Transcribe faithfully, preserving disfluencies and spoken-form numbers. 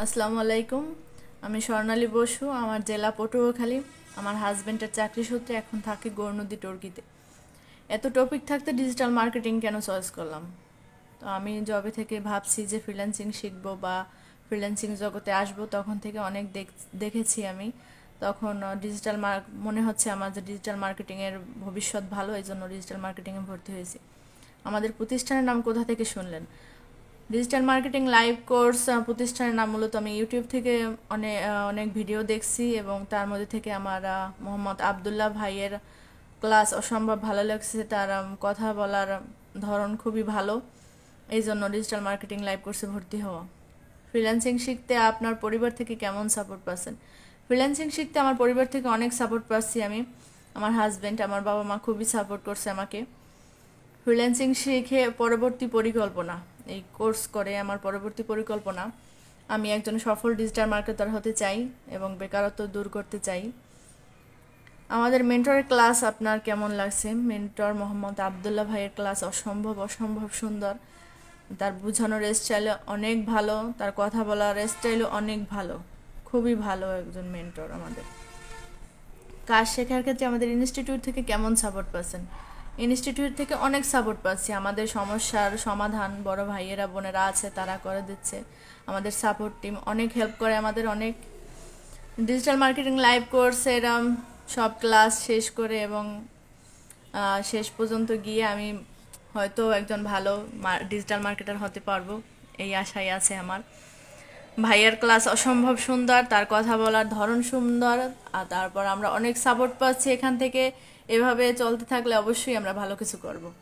আসসালামু আলাইকুম। আমি স্বর্ণালী বসু। আমার জেলা পটুয়াখালী। আমার হাজব্যান্ডের চাকরি সূত্রে এখন থাকে গৌরনদী টর্কিতে। এত টপিক থাকতে ডিজিটাল মার্কেটিং কেন চয়েস করলাম? তো আমি জবে থেকে ভাবছি যে ফ্রিল্যান্সিং শিখবো বা ফ্রিল্যান্সিং জগতে আসবো। তখন থেকে অনেক দেখেছি আমি। তখন ডিজিটাল মার্ক মনে হচ্ছে আমার যে ডিজিটাল মার্কেটিংয়ের ভবিষ্যৎ ভালো, এই জন্য ডিজিটাল মার্কেটিংয়ে ভর্তি হয়েছি। আমাদের প্রতিষ্ঠানের নাম কোথা থেকে শুনলেন? ডিজিটাল মার্কেটিং লাইভ কোর্স প্রতিষ্ঠানের নাম মূলত আমি ইউটিউব থেকে অনেক অনেক ভিডিও দেখছি এবং তার মধ্যে থেকে আমার মোহাম্মদ আবদুল্লাহ ভাইয়ের ক্লাস অসম্ভব ভালো লাগছে। তার কথা বলার ধরন খুবই ভালো, এই জন্য ডিজিটাল মার্কেটিং লাইভ কোর্সে ভর্তি হওয়া। ফ্রিল্যান্সিং শিখতে আপনার পরিবার থেকে কেমন সাপোর্ট পাচ্ছেন? ফ্রিল্যান্সিং শিখতে আমার পরিবার থেকে অনেক সাপোর্ট পাচ্ছি আমি। আমার হাজব্যান্ড, আমার বাবা মা খুবই সাপোর্ট করছে আমাকে। ফ্রিল্যান্সিং শিখে পরবর্তী পরিকল্পনা, এই কোর্স করে আমার পরবর্তী পরিকল্পনা, আমি একজন সফল ডিজিটাল মার্কেটার হতে চাই এবং বেকারত্ব দূর করতে চাই। আমাদের মেন্টরের ক্লাস আপনার কেমন লাগছে? মেন্টর মোহাম্মদ আবদুল্লাহ ভাইয়ের ক্লাস অসম্ভব অসম্ভব সুন্দর। তার বোঝানোর স্টাইল অনেক ভালো, তার কথা বলার স্টাইলও অনেক ভালো, খুবই ভালো একজন মেন্টর আমাদের। কাজ শেখার ক্ষেত্রে আমাদের ইনস্টিটিউট থেকে কেমন সাপোর্ট পাচ্ছেন? ইনস্টিটিউট থেকে অনেক সাপোর্ট পাচ্ছি। আমাদের সমস্যার সমাধান বড় ভাইয়েরা বোনেরা আছে, তারা করে দিচ্ছে। আমাদের সাপোর্ট টিম অনেক হেল্প করে আমাদের অনেক। ডিজিটাল মার্কেটিং লাইভ কোর্সের সব ক্লাস শেষ করে এবং শেষ পর্যন্ত গিয়ে আমি হয়তো একজন ভালো ডিজিটাল মার্কেটার হতে পারবো, এই আশাই আছে আমার। ভাইয়ার ক্লাস অসম্ভব সুন্দর, তার কথা বলার ধরন সুন্দর, আর তারপর আমরা অনেক সাপোর্ট পাচ্ছি এখান থেকে। এভাবে চলতে থাকলে অবশ্যই আমরা ভালো কিছু করব।